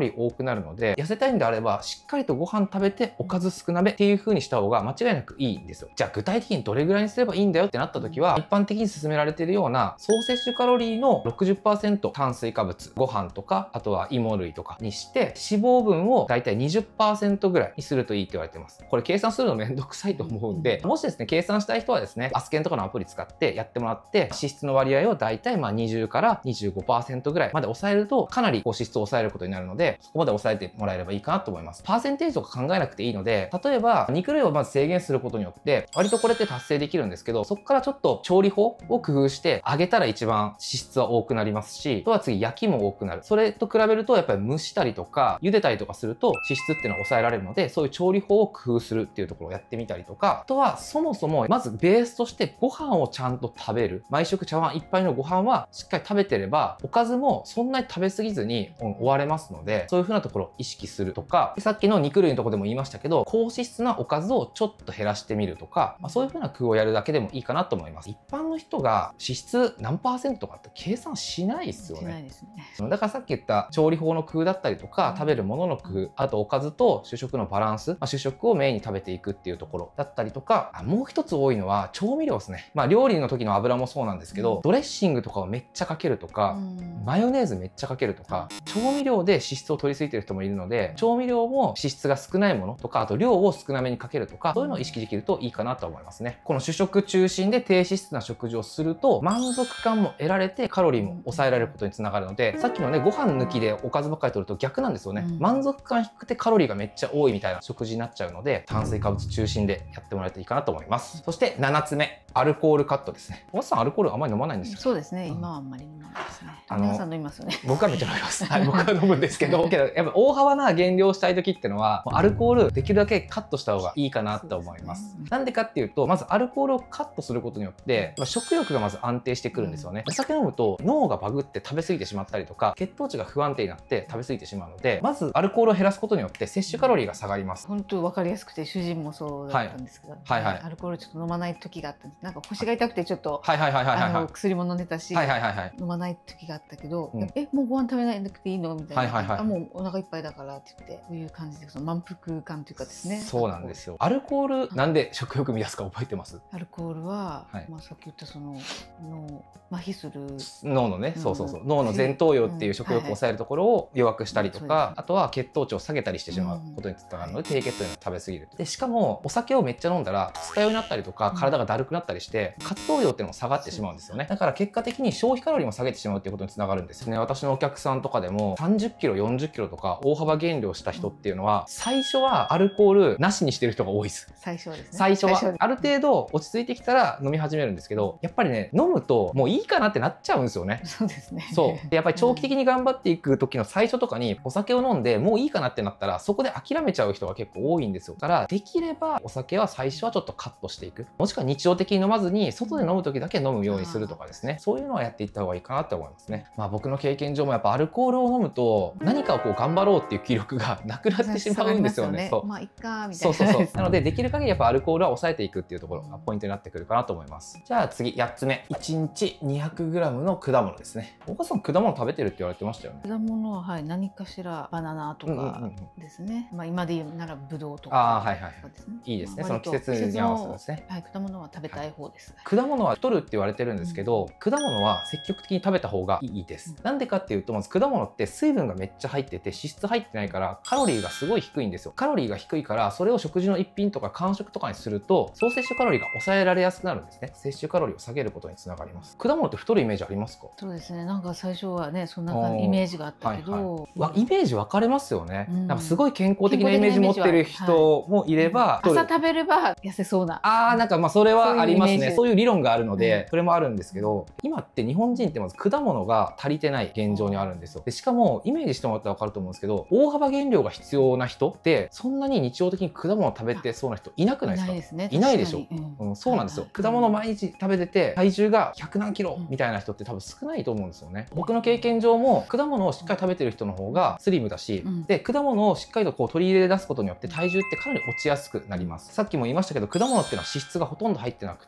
リー多くなるので、痩せたいんであればしっかりとご飯食べておかず少なめっていう風にした方が間違いなくいいんですよ。じゃあ具体的にどれぐらいにすればいいんだよってなった時は、一般的に勧められているような総摂取カロリーの ろくじゅっパーセント 炭水化物、ご飯とか、あとは芋類とかにして、脂肪分をだいたい にじゅっパーセント ぐらいにするといいって言われてます。これ計算するのめんどくさいと思うんで、もしですね、計算したい人はですね、アスケンとかのアプリ使ってやってもらって、脂質の割合をだいたいまあにじゅうから にじゅうごパーセント ぐらいまで抑えると、かなりこう脂質を抑えることになるので、そこまで抑えてもらえればいいかなと思います。パーセンテージとか考えなくていいので、例えば肉類をまず制限することによって、割とこれって達成できるんですけど、そこからちょっと調理法を工夫して揚げたら一番脂質は多くなりますし、あとは次焼きも多くなる。それと比べるとやっぱり蒸したりとか茹でたりとかすると脂質っていうのは抑えられるので、そういう調理法を工夫するっていうところをやってみたりとか、あとはそもそもまずベースとしてご飯をちゃんと食べる。毎食茶碗一杯のご飯はしっかり食べてれば、おかずもそんなに食べ過ぎずに終われますので、そういう風なところを意識するとか、さっきの肉類のところでも言いましたけど、高脂質なおかずをちょっと減らしてみるとか、まあ、そういう風な工夫をやるだけでもいいかなと思います。一般の人が脂質何パーセントとかって計算しないですよね。 しないですね。 だからさっき言った調理法の工夫だったりとか、食べるものの工夫、あとおかずと主食のバランス、まあ、主食をメインに食べていくっていうところだったりとか、あもう一つ多いのは調味料ですね。まあ料理の時の油もそうなんですけど、ドレッシングとかをめっちゃかけるとか、マヨネーズめっちゃかけるとか、調味料で脂質を取りすぎてる人もいるので、調味料も脂質が少ないものとか、あと量を少なめにかけるとか、そういうのを意識できるといいかなと思いますね。この主食中心で低脂質な食事をすると、満足感も得られてカロリーも抑えられることにつながるので、さっきのね、ご飯抜きでおかずばっかり取ると逆なんですよね。満足感低くてカロリーがめっちゃ多いみたいな食事になっちゃうので、炭水化物中心でやってもらえるといいかなと思います。そしてななつめ、アルコールカットですね。おばさんアルコールあんまり飲まないんですよ。 そうですね。今はあんまり飲まないですね。皆さん飲みますよね。 僕はめっちゃ飲みます。はい、僕は飲むんですけど、けどやっぱ大幅な減量したい時ってのは、アルコールできるだけカットした方がいいかなと思います。なんでかっていうと、まずアルコールをカットすることによって、食欲がまず安定してくるんですよね。お酒飲むと脳がバグって食べ過ぎてしまったりとか、血糖値が不安定になって食べ過ぎてしまうので、まずアルコールを減らすことによって摂取カロリーが下がります。 本当分かりやすくて、主人もそうだったんですけど、 はいはいはい、 アルコールちょっと飲まない時があったんです。なんか腰が痛くてちょっと薬も飲んでたし、 はいはいはいはい、 飲まない時があったけど、 うん、 えもうご飯食べないなくていいのみたいな、はいはいはい、あもうお腹いっぱいだからって言って、こういう感じでその満腹感というかですね。 そうなんですよ。アルコールなんで食欲乱すか覚えてます？ アルコールは、はい、まあさっき言ったその脳麻痺する脳のね、そうそうそう、脳の前頭葉っていう食欲を抑えるところを弱くしたりとか、あとは血糖値を下げたりしてしまうことにつながるので、低血糖に食べ過ぎる。でしかもお酒をめっちゃ飲んだら二日酔いになったりとか、体がだるくなったりして活動量っていうのも下がってしまうんですよね。だから結果的に消費カロリーも下げてしまうっていうことにつながるんですよね。私のお客さんとかでもさんじゅっキロよんじゅっキロとか大幅減量した人っていうのは、最初はアルコールなしにしてる人が多いです。 最初はですね。 最初はある程度落ち着いてきたら飲み始めるんですけど、やっぱりね、飲むともういいかなってなっちゃうんですよね。 そうですね。 そう。やっぱり長期的に頑張っていく時の最初とかにお酒を飲んでもういいかなってなったら、そこで諦めちゃう人が結構多いんですよ。だからできればお酒は最初はちょっとカットしていく。もしくは日常的に飲まずに外で飲む時だけ飲むようにするとかですね。そういうのはやっていった方がいいかなって思いますね。まあ僕の経験上もやっぱアルコールを飲むと何かをこう頑張ろうっていう気力がなくなってしまうんですよね。そう。 まあいっかみたいな。 そうそうそう。なのでできる限りやっぱアルコールは抑えていくっていうところがポイントになってくるかなと思います。じゃあ次やっつめ。いちにち にひゃくグラム の果物ですね。お母さん果物食べてるって言われてましたよね。 果物ははい何かしらバナナとかですね。まあ今で言うならブドウとか。 ああはいはい。いいですね。その季節に合わせてですね。 はい、果物は食べたい方です。 果物は太るって言われてるんですけど、果物は積極的に食べた方がいいです。なんでかっていうと、まず果物って水分がめっちゃ入ってて脂質入ってないからカロリーがすごい低いんですよ。カロリーが低いからそれを食事の一品とか間食とかにすると総摂取カロリーが抑えられやすくなるんですね。摂取カロリーを下げることにつながります。果物って太るイメージありますか？ そうですね。なんか最初はねそんなイメージがあったけど、 はいはい、イメージ分かれますよね。うん、なんかすごい健康的なイメージ持ってる人もいれば、 はい、朝食べれば痩せそうな。 ああなんかまあそれはありますね。そういう理論があるので、うん、それもあるんですけど、今って日本人ってまず果物が足りてない現状にあるんですよ。でしかもイメージしてもらったら分かると思うんですけど、大幅減量が必要な人ってそんなに日常的に果物を食べてそうな人いなくないですか？いないですね。いないでしょ。うんうん、そうなんですよ。果物毎日食べてて体重がひゃくなんキロみたいな人って多分少ないと思うんですよね。僕の経験上も果物をしっかり食べてる人の方がスリムだし、うん、で果物をしっかりとこう取り入れ出すことによって体重ってかなり落ちやすくなります。さっきも言いましたけど、果物っていうのは脂質がほとんど入ってなくて、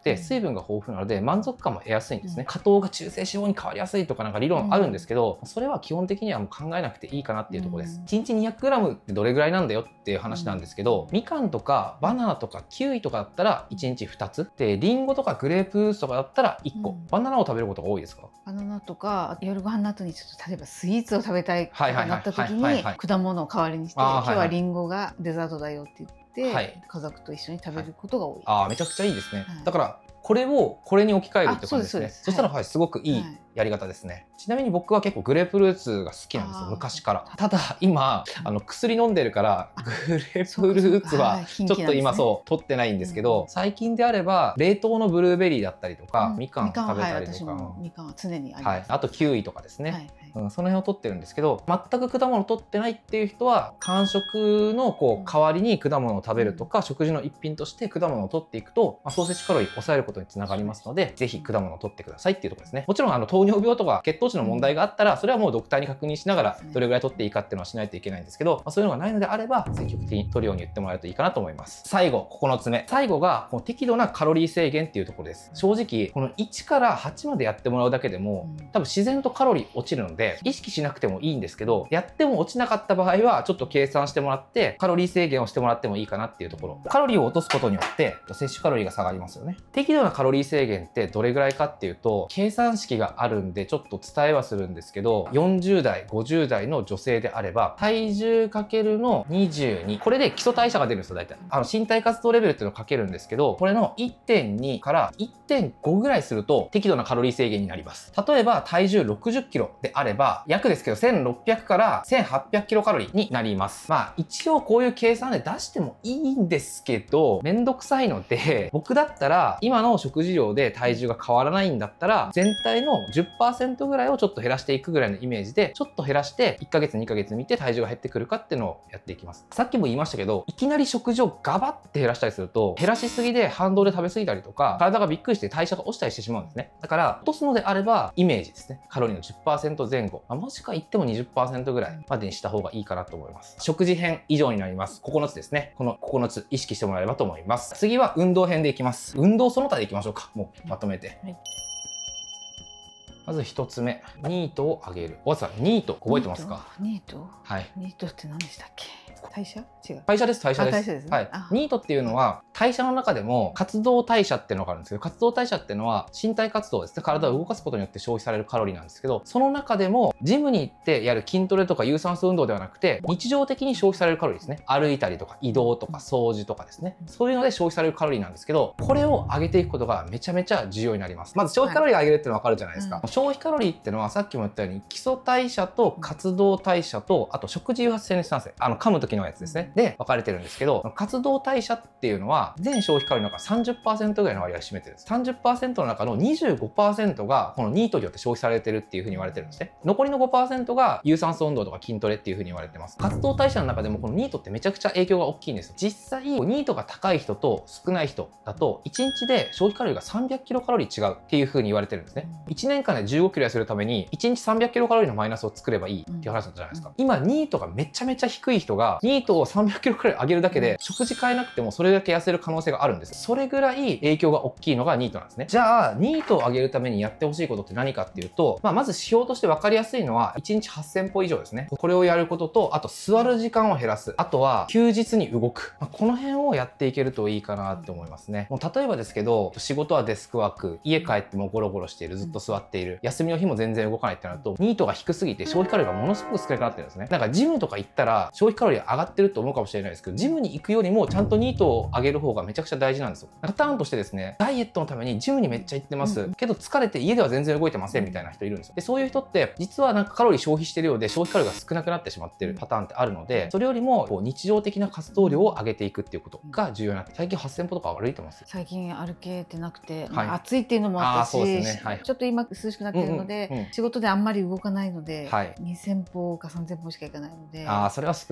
て水分が豊富なので満足感も得やすいんですね。果糖が中性脂肪に変わりやすいとかなんか理論あるんですけど、それは基本的にはもう考えなくていいかなっていうところです。いちにち にひゃくグラム ってどれぐらいなんだよっていう話なんですけど、みかんとかバナナとかキウイとかだったらいちにちふたつで、リンゴとかグレープフルーツとかだったらいっこ、バナナを食べることが多いですか？ バナナとか夜ご飯の後にちょっと例えばスイーツを食べたいとかなった時に果物を代わりにして、今日はリンゴがデザートだよって言って、はい、家族と一緒に食べることが多い。 ああ、めちゃくちゃいいですね。はい、だからこれをこれに置き換えるって感じですね。そしたら、はい、すごくいいやり方ですね。ちなみに僕は結構グレープフルーツが好きなんですよ、昔から。ただ今あの薬飲んでるからグレープフルーツはちょっと今そう取ってないんですけど、最近であれば冷凍のブルーベリーだったりとか、みかん食べたりとか、 みかんは常にあります。あとキウイとかですね。うん、その辺を取ってるんですけど、全く果物を取ってないっていう人は間食のこう代わりに果物を食べるとか、食事の一品として果物を取っていくと、まあ、総摂取カロリーを抑えることにつながりますので、ぜひ果物を取ってくださいっていうところですね。もちろんあの糖尿病とか血糖値の問題があったら、それはもうドクターに確認しながらどれぐらい取っていいかっていうのはしないといけないんですけど、まあ、そういうのがないのであれば積極的に取るように言ってもらえるといいかなと思います。最後ここのつめ、最後がこの適度なカロリー制限っていうところです。正直このいちからはちまでやってもらうだけでも多分自然とカロリー落ちるので、意識しなくてもいいんですけど、やっても落ちなかった場合はちょっと計算してもらってカロリー制限をしてもらってもいいかなっていうところ。カロリーを落とすことによって摂取カロリーが下がりますよね。適度なカロリー制限ってどれぐらいかっていうと、計算式があるんでちょっと伝えはするんですけど、よんじゅうだいごじゅうだいの女性であれば体重かけるのにじゅうに、これで基礎代謝が出るんですよ。大体あの身体活動レベルっていうのをかけるんですけど、これの いってんに から いってんご ぐらいすると適度なカロリー制限になります。例えば体重ろくじゅっキロであれば約ですけどせんろっぴゃくからせんはっぴゃくキロカロリーになります。まあ一応こういう計算で出してもいいんですけど、めんどくさいので、僕だったら今の食事量で体重が変わらないんだったら全体の じゅっパーセント ぐらいをちょっと減らしていくぐらいのイメージで、ちょっと減らしていっかげつにかげつ見て体重が減ってくるかっていうのをやっていきます。さっきも言いましたけど、いきなり食事をガバって減らしたりすると、減らしすぎで反動で食べ過ぎたりとか、体がびっくりして代謝が落ちたりしてしまうんですね。だから落とすのであればイメージですね、カロリーの じゅっパーセント 前後、まあ、もしくは言っても にじゅっパーセント ぐらいまでにした方がいいかなと思います。食事編以上になります。ここのつですね。このここのつ意識してもらえればと思います。次は運動編でいきます。運動その他でいきましょうか。もうまとめて。はい、まずひとつめ、ニートを上げる。おさん、ニート覚えてますか？ ニート？ はい。 ニートって何でしたっけ？代謝？違う。 代謝です、代謝です。 代謝ですね。 はい。ニートっていうのは代謝の中でも活動代謝っていうのがあるんですけど、活動代謝っていうのは身体活動ですね。体を動かすことによって消費されるカロリーなんですけど、その中でもジムに行ってやる筋トレとか有酸素運動ではなくて、日常的に消費されるカロリーですね。歩いたりとか移動とか掃除とかですね。そういうので消費されるカロリーなんですけど、これを上げていくことがめちゃめちゃ重要になります。まず消費カロリーを上げるっていうのは分かるじゃないですか。はい、消費カロリーっていうのはさっきも言ったように基礎代謝と活動代謝と、あと食事誘発性熱産生、あの噛む時のやつですね。で分かれてるんですけど、活動代謝っていうのは全消費カロリーの中 さんじゅっパーセント ぐらいの割合を占めてるんです。さんじゅっパーセント の中の にじゅうごパーセント がこのニートによって消費されてるっていうふうに言われてるんですね。残りの ごパーセント が有酸素運動とか筋トレっていうふうに言われてます。活動代謝の中でもこのニートってめちゃくちゃ影響が大きいんです。実際ニートが高い人と少ない人だといちにちで消費カロリーがさんびゃくキロカロリー違うっていうふうに言われてるんですね。いちねんかんでじゅうごキロ痩せるためにいちにちさんびゃくキロカロリーのマイナスを作ればいいっていう話だったじゃないですか。今ニートがめちゃめちゃ低い人がニートをさんびゃくキロカロリー上げるだけで食事変えなくてもそれだけ痩せる可能性があるんです。それぐらい影響が大きいのがニートなんですね。じゃあニートを上げるためにやってほしいことって何かっていうと、まあ、まず指標として分かりやすいのはいちにちはっせんぽ以上ですね。これをやることと、あと座る時間を減らす、あとは休日に動く、まあ、この辺をやっていけるといいかなって思いますね。もう例えばですけど、仕事はデスクワーク、家帰ってもゴロゴロしている、ずっと座っている、休みの日も全然動かないってなるとニートが低すぎて消費カロリーがものすごく少なくなってるんですね。だからジムとか行ったら消費カロリー上がってると思うかもしれないですけど、ジムに行くよりもちゃんとニートを上げる方がめちゃくちゃ大事なんですよ。パターンとしてですね、ダイエットのためにジムにめっちゃ行ってます、うん、けど疲れて家では全然動いてませんみたいな人いるんですよ。でそういう人って実はなんかカロリー消費してるようで消費カロリーが少なくなってしまってるパターンってあるので、それよりもこう日常的な活動量を上げていくっていうことが重要になって、最近はっせんぽとか歩いてます。 最近歩けてなくて、はい、暑いっていうのもあったし、ね、はい、ちょっと今涼しくなってるので、うんうんうん、仕事であんまり動かないので、はい、にせんぽかさんぜんぽしか行かないので、 ああそれは少ないですね。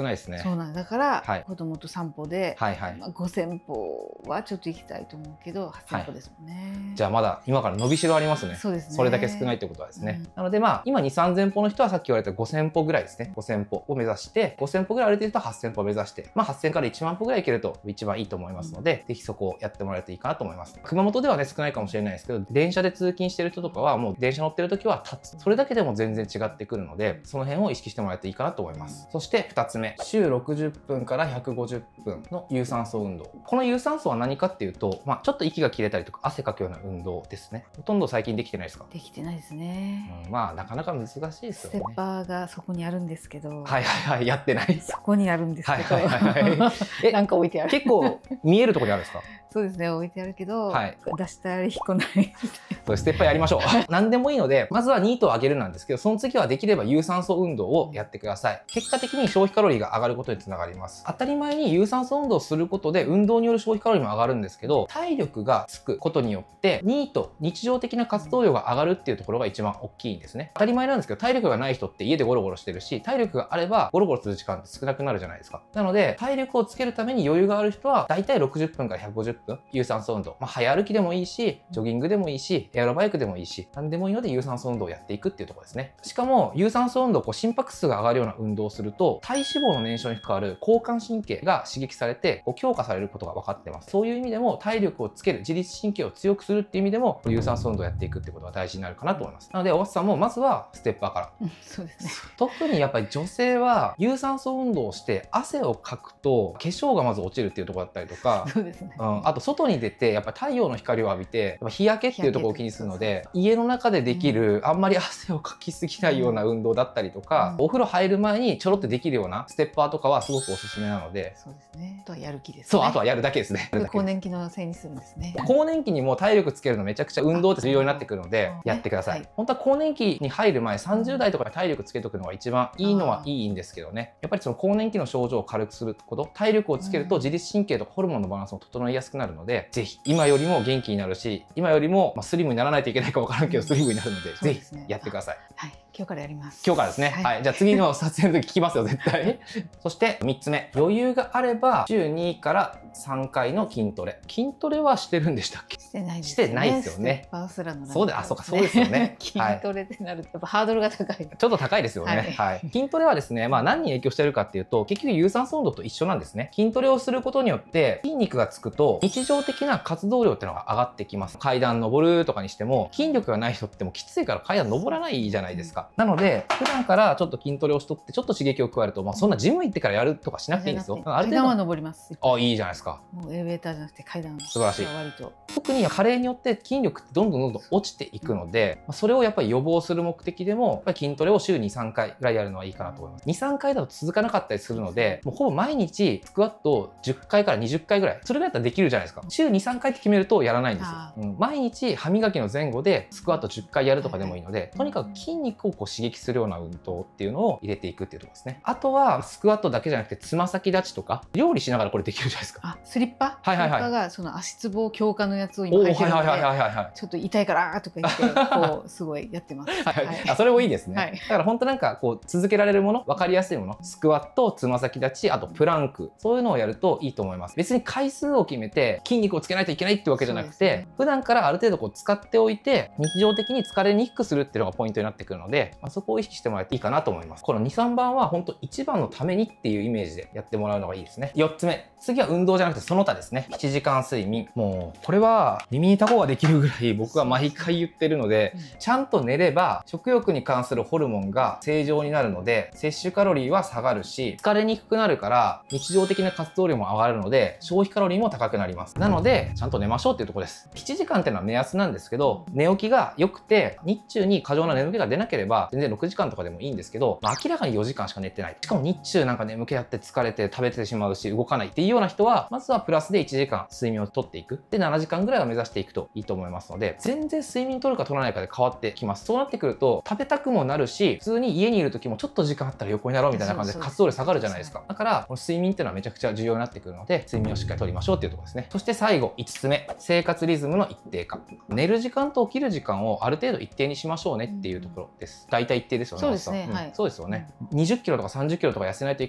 そうなんだから、 はい、 子供と散歩で、はいはい、まあ、ごせんぽはちょっと行きたいと思うけどはっせんぽですもんね、はい、 じゃあまだ今から伸びしろありますね。 そうですね。 それだけ少ないってことはですね、うん、なのでまあ今にせんさんぜんぽの人はさっき言われたごせんぽぐらいですね。ごせんぽを目指してごせんぽぐらいある程度はっせんぽを目指して、まあ、はっせんからいちまんぽぐらいいけると一番いいと思いますので、うん、ぜひそこをやってもらえるといいかなと思います。熊本ではね少ないかもしれないですけど、電車で通勤してる人とかはもう電車乗ってる時は立つ、それだけでも全然違ってくるので、その辺を意識してもらえるといいかなと思います。そしてふたつめ、週ろくじゅっぷんからひゃくごじゅっぷんの有酸素運動。この有酸素は何かっていうと、まあ、ちょっと息が切れたりとか汗かくような運動ですね。ほとんど最近できてないですか？ できてないですね、 うん、まあなかなか難しいですよね。 ステッパーがそこにあるんですけど、 はいはいはい、やってない。そこにあるんですけど、 はいはいはい、えなんか置いてある。 結構見えるところにあるんですか？ そうですね、置いてあるけど、 はい、 出したり引っこない。 ステッパーやりましょう。何でもいいので、まずはニートを上げるなんですけど、その次はできれば有酸素運動をやってください。結果的に消費カロリーが上がることにつながります。当たり前に有酸素運動をすることで運動による消費カロリーも上がるんですけど、体力がつくことによってニート、日常的な活動量が上がるっていうところが一番大きいんですね。当たり前なんですけど、体力がない人って家でゴロゴロしてるし、体力があればゴロゴロする時間って少なくなるじゃないですか。なので、体力をつけるために余裕がある人は、だいたいろくじゅっぷんからひゃくごじゅっぷん有酸素運動、まあ、早歩きでもいいし、ジョギングでもいいし、エアロバイクでもいいし、何でもいいので有酸素運動をやっていくっていうところですね。しかも、有酸素運動、こう心拍数が上がるような運動をすると、体脂肪の燃焼に関わる交感神経が刺激されて、こう強化されることが分かってます。そういう意味でも、体力をつける、自律神経を強くするっていう意味でも、有酸素運動をやっていくってことが大事になるかなと思います。なので、おばさんもまずはステッパーから。 うん、そうですね。 特にやっぱり女性は、有酸素運動をして汗をかくと、化粧がまず落ちるっていうところだったりとか、 そうですね。 うん、あと外に出て、やっぱり太陽の光を浴びて、日焼けっていうところを気にするので、家の中でできる、あんまり汗をかきすぎないような運動だったりとか、うん、お風呂入る前にちょろっとできるようなステッパーとかはすごくおすすめなので。 そうですね。あとはやる気ですね。 そう、あとはやるだけですね。 更年期のせいにするんですね。 更年期にも体力つけるのめちゃくちゃ運動って重要になってくるので、やってください。はい、本当は更年期に入る前、さんじゅうだいとかで体力つけとくのが一番いいのはいいんですけどね。やっぱりその更年期の症状を軽くすること、体力をつけると自律神経とかホルモンのバランスも整いやすくなるので、ぜひ今よりも元気になるし、今よりもまあスリムにならないといけないか分からんけど、スリムになるので、ぜひやってください。 はい、今日からやります。 今日からですね。はい、はい、じゃあ次の撮影の時聞きますよ、絶対。そしてみっつめ、余裕があれば週にからさんかいの筋トレ。筋トレはしてるんでしたっけ？ してないですよね。 してないですよね。 ステッパーすらの。 そうで、あ、そうか、そうですよね。 筋トレってなるとやっぱハードルが高い。 ちょっと高いですよね。はい。はい、筋トレはですね、まあ何に影響してるかっていうと、結局有酸素運動と一緒なんですね。筋トレをすることによって筋肉がつくと日常的な活動量っていうのが上がってきます。階段登るとかにしても筋力がない人ってもきついから階段登らないじゃないですか。なので普段からちょっと筋トレをしとってちょっと刺激を加えると、まあそんなジム行ってからやるとかしなくていいんですよ。 階段は登ります。 あ、いいじゃないですか。 もうエレベーターじゃなくて階段。 素晴らしい。 割と。 特に加齢によって筋力ってどんどんどんどん落ちていくので、それをやっぱり予防する目的でもやっぱり筋トレを週に、さんかいぐらいやるのはいいかなと思います。に、さんかいだと続かなかったりするので、もうほぼ毎日スクワットをじゅっかいからにじゅっかいぐらい、それぐらいだったらできるじゃないですか。週に、さんかいって決めるとやらないんですよ。うん、毎日歯磨きの前後でスクワットじゅっかいやるとかでもいいので、とにかく筋肉をこう刺激するような運動っていうのを入れていくっていうところですね。あとはスクワットだけじゃなくてつま先立ちとか料理しながらこれできるじゃないですか。 あ、スリッパ？ はいはいはい。 スリッパがその足つぼ強化のやつを今履いてるので、ちょっと痛いからとか言ってこうすごいやってます。 はいはい、あ、それもいいですね。はい、だから本当なんかこう続けられるもの、分かりやすいもの、スクワット、つま先立ち、あとプランク、そういうのをやるといいと思います。別に回数を決めて筋肉をつけないといけないってわけじゃなくて、ね、普段からある程度こう使っておいて日常的に疲れにくくするっていうのがポイントになってくるので、まあ、そこを意識してもらえていいかなと思います。このに、さんばんは本当いちばんのためにっていうイメージでやってもらうのがいいですね。よっつめ、次は運動じゃなくてその他ですね。ななじかん睡眠。もうこれは耳にタコができるぐらい僕は毎回言ってるので、ちゃんと寝れば食欲に関するホルモンが正常になるので摂取カロリーは下がるし、疲れにくくなるから日常的な活動量も上がるので消費カロリーも高くなります。なのでちゃんと寝ましょうっていうところです。しちじかんっていうのは目安なんですけど、寝起きが良くて日中に過剰な眠気が出なければ全然ろくじかんとかでもいいんですけど、まあ、明らかによじかんしか寝てない、しかも日中なんか眠気あって疲れて食べてしまうし動かないっていうような人は、まずはプラスでいちじかん睡眠をとっていく。でななじかんぐらいを目指していくといいと思いますので、全然睡眠取るか取らないかで変わってきます。そうなってくると食べたくもなるし、普通に家にいる時もちょっと時間あったら横になろうみたいな感じで活動量下がるじゃないですか。だからこの睡眠っていうのはめちゃくちゃ重要になってくるので、睡眠をしっかりとりましょうっていうところですね。そして最後いつつめ、生活リズムの一定化。寝る時間と起きる時間をある程度一定にしましょうねっていうところです。大体一定ですよね。 そうですね。 うん、そうですよね。にじゅっキロとかさんじゅっキロとか痩せないといけない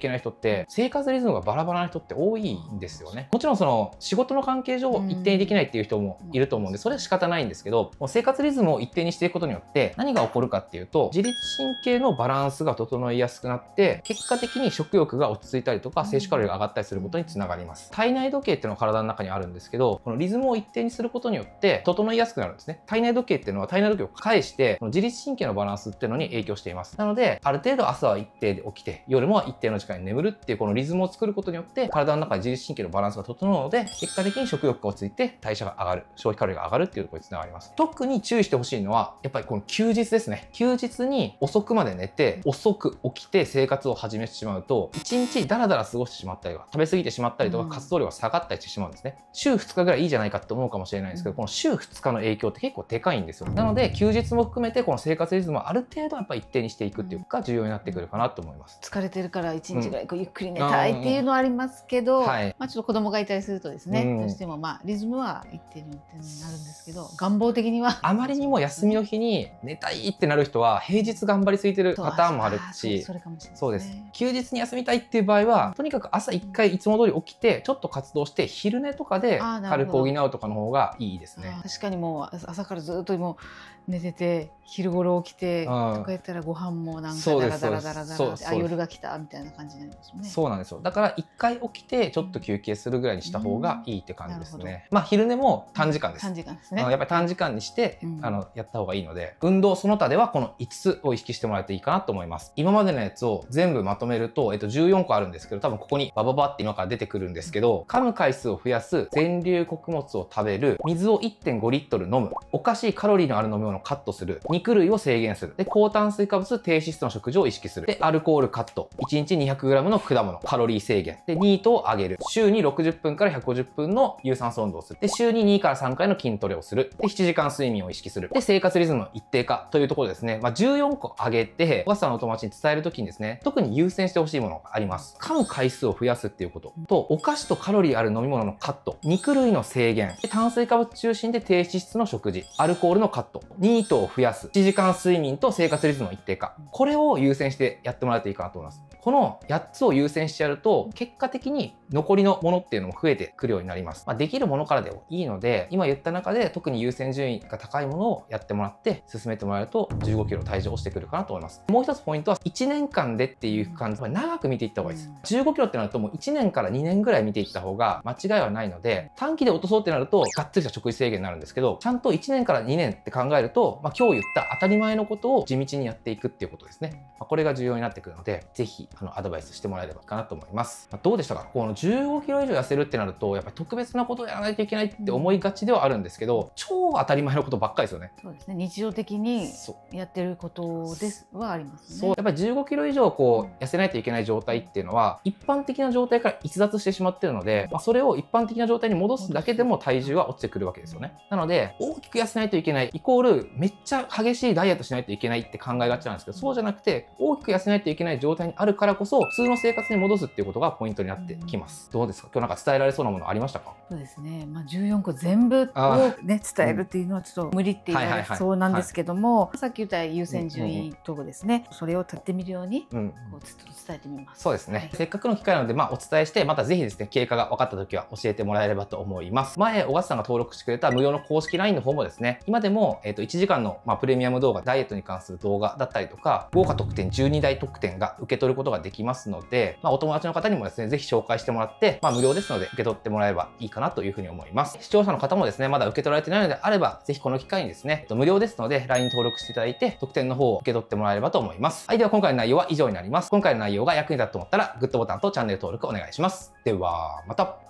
けない人って生活リズムがバラバラな人って多いんですよね。もちろんその仕事の関係上一定にできないっていう人もいると思うんで、それは仕方ないんですけど、もう生活リズムを一定にしていくことによって何が起こるかっていうと、自律神経のバランスが整いやすくなって、結果的に食欲が落ち着いたりとか、摂取カロリーが上がったりすることにつながります。体内時計っていうのは体の中にあるんですけど、このリズムを一定にすることによって整いやすくなるんですね。体内時計っていうのは体内時計を介して自律神経のバランスっていうのに影響しています。なのである程度朝は一定で起きて、夜も一定の時間に眠るっていうこのリズムを作ることによって体の中で自律神経のバランスが整うので、結果的に食欲が落ち着いて代謝が上がる、消費カロリーが上がるっていうところにつながります。特に注意してほしいのはやっぱりこの休日ですね。休日に遅くまで寝て遅く起きて生活を始めてしまうと、いちにちダラダラ過ごしてしまったりとか、食べ過ぎてしまったりとか、活動量が下がったりしてしまうんですね。週ふつかぐらいいいじゃないかって思うかもしれないんですけど、この週ふつかの影響って結構でかいんですよ。なので休日も含めてこの生活リズムをある程度やっぱ一定にしていくっていうのが重要になってくるかなと思います。 疲れてるからいちにちぐらいこうゆっくり寝たいっていうのはありますけど、はい、まあちょっと子供がいたりするとですね、うん、どうしてもまあリズムは一定になるんですけど、願望的にはあまりにも休みの日に寝たいってなる人は平日頑張りすぎてるパターンもあるし、 それかもしれないですね。 そうです。休日に休みたいっていう場合はとにかく朝いっかいいつも通り起きてちょっと活動して昼寝とかで軽く補うとかの方がいいですね。 確かにもう朝からずっともう寝てて昼頃起きてとかやったらご飯もなんかダラダラダラダラってあ夜が来たみたいな感じになりますよね。 そうなんですよ。だからいっかい起きてちょっと休憩するぐらいにした方がいいって感じですね。まあ昼寝も短時間です。 短時間ですね。 やっぱり短時間にしてあのやった方がいいので、運動その他ではこのいつつを意識してもらえていいかなと思います。今までのやつを全部まとめると、えっと、じゅうよんこあるんですけど、多分ここにバババって今から出てくるんですけど、噛む回数を増やす、全粒穀物を食べる、水を いってんごリットル飲む、お菓子カロリーのある飲み物をカットする、肉類を制限する、で高炭水化物低脂質の食事を意識する、でアルコールカット、いちにち にひゃくグラム の果物カロリー制限でニートを上げる、週にろくじゅっぷんからひゃくごじゅっぷんの有酸素運動をする、で週ににからさんかいの筋トレをする、でななじかん睡眠を意識する、で生活リズムの一定化というところですね。まあ、じゅうよんこ上げてお母さんのお友達に伝えるときにですね、特に優先してほしいものがあります。噛む回数を増やすっていうことと、お菓子とカロリーある飲み物のカット、肉類の制限、で炭水化物中心で低脂質の食事、アルコールのカット、ニートを増やす、いちじかん睡眠と生活リズムの一定化、これを優先してやってもらえていいかなと思います。このやっつを優先してやると、結果的に残りのものっていうのも増えてくるようになります。まあ、できるものからでもいいので、今言った中で特に優先順位が高いものをやってもらって進めてもらえるとじゅうごキロ体重落ちてくるかなと思います。もう一つポイントは、いちねんかんでっていう感じで長く見ていった方がいいです。じゅうごキロってなるともういちねんからにねんぐらい見ていった方が間違いはないので、短期で落とそうってなるとがっつりした食事制限になるんですけど、ちゃんといちねんからにねんって考えると、まあ、今日言った当たり前のことを地道にやっていくっていうことですね。まあ、これが重要になってくるので、ぜひあのアドバイスしてもらえればいいかなと思います。まあ、どうでしたか？このじゅうごキロ以上痩せるってなるとやっぱり特別なことをやらないといけないって思いがちではあるんですけど、超当たり前のことばっかりですよね。 そうですね。日常的にやってることですはありますね。 そう、やっぱりじゅうごキロ以上こう痩せないといけない状態っていうのは一般的な状態から逸脱してしまってるので、まあ、それを一般的な状態に戻すだけでも体重は落ちてくるわけですよね。なので大きく痩せないといけないイコールめっちゃ激しいダイエットしないといけないって考えがちなんですけど、そうじゃなくて大きく痩せないといけない状態にあるからこそ普通の生活に戻すっていうことがポイントになってきます。どうですか？今日なんか伝えられそうなものありましたか？ そうですね。まあじゅうよんこ全部をね伝えるっていうのはちょっと無理って言われそうなんですけども、さっき言った優先順位とかですね、それを立ってみるようにこうちょっと伝えてみます。 そうですね。はい、せっかくの機会なのでまあお伝えして、またぜひですね経過が分かった時は教えてもらえればと思います。前小笠さんが登録してくれた無料の公式 ライン の方もですね、今でもえっといちじかんのまあプレミアム動画、ダイエットに関する動画だったりとか、豪華特典じゅうにだい特典が受け取ることができますので、まあ、お友達の方にもですねぜひ紹介してもらって、まあ、無料ですので受け取ってもらえばいいかなというふうに思います。視聴者の方もですねまだ受け取られてないのであれば、ぜひこの機会にですね無料ですので ライン 登録していただいて特典の方を受け取ってもらえればと思います。はい、では今回の内容は以上になります。今回の内容が役に立つと思ったらグッドボタンとチャンネル登録お願いします。ではまた。